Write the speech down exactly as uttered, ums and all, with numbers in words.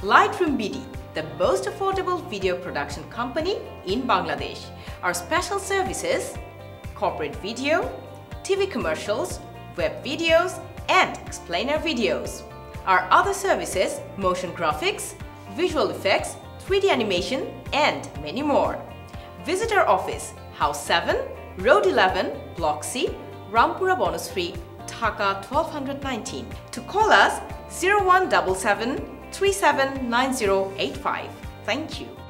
Lightroombd, the most affordable video production company in Bangladesh. Our special services: corporate video, T V commercials, web videos, and explainer videos. Our other services: motion graphics, visual effects, three D animation, and many more. Visit our office, House seven, Road eleven, Block C, Rampura Bonusri, Dhaka twelve nineteen. To call us zero one seven seven three seven nine zero eight five. Thank you.